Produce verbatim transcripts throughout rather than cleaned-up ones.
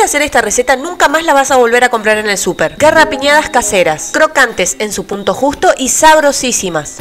de hacer esta receta nunca más la vas a volver a comprar en el súper. Garrapiñadas caseras, crocantes en su punto justo y sabrosísimas.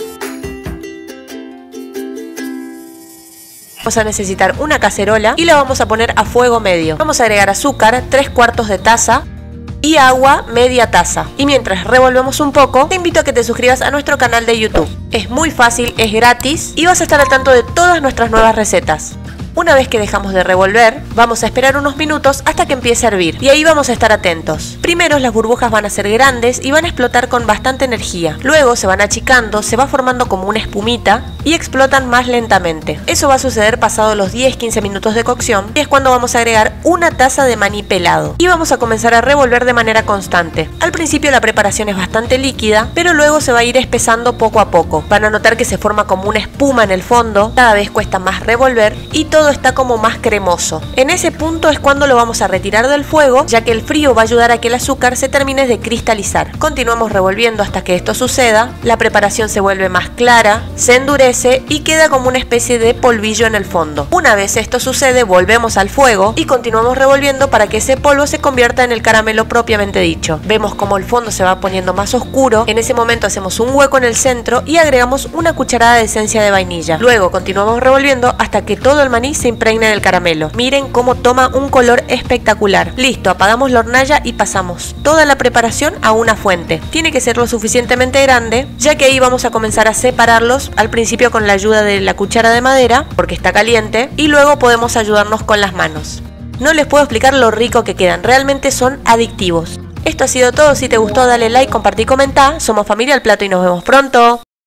Vamos a necesitar una cacerola y la vamos a poner a fuego medio. Vamos a agregar azúcar, tres cuartos de taza, y agua, media taza. Y mientras revolvemos un poco, te invito a que te suscribas a nuestro canal de YouTube. Es muy fácil, es gratis y vas a estar al tanto de todas nuestras nuevas recetas. Una vez que dejamos de revolver, vamos a esperar unos minutos hasta que empiece a hervir. Y ahí vamos a estar atentos. Primero las burbujas van a ser grandes y van a explotar con bastante energía. Luego se van achicando, se va formando como una espumita y explotan más lentamente. Eso va a suceder pasado los diez a quince minutos de cocción y es cuando vamos a agregar una taza de maní pelado. Y vamos a comenzar a revolver de manera constante. Al principio la preparación es bastante líquida, pero luego se va a ir espesando poco a poco. Van a notar que se forma como una espuma en el fondo, cada vez cuesta más revolver y todo está como más cremoso. En ese punto es cuando lo vamos a retirar del fuego, ya que el frío va a ayudar a que el azúcar se termine de cristalizar. Continuamos revolviendo hasta que esto suceda, la preparación se vuelve más clara, se endurece y queda como una especie de polvillo en el fondo. Una vez esto sucede, volvemos al fuego y continuamos revolviendo para que ese polvo se convierta en el caramelo propiamente dicho. Vemos como el fondo se va poniendo más oscuro, en ese momento hacemos un hueco en el centro y agregamos una cucharada de esencia de vainilla. Luego continuamos revolviendo hasta que todo el maní se impregne del caramelo. Miren cómo toma un color espectacular. Listo, apagamos la hornalla y pasamos toda la preparación a una fuente. Tiene que ser lo suficientemente grande, ya que ahí vamos a comenzar a separarlos, al principio con la ayuda de la cuchara de madera, porque está caliente, y luego podemos ayudarnos con las manos. No les puedo explicar lo rico que quedan, realmente son adictivos. Esto ha sido todo, si te gustó dale like, compartí y comenta. Somos Familia al Plato y nos vemos pronto.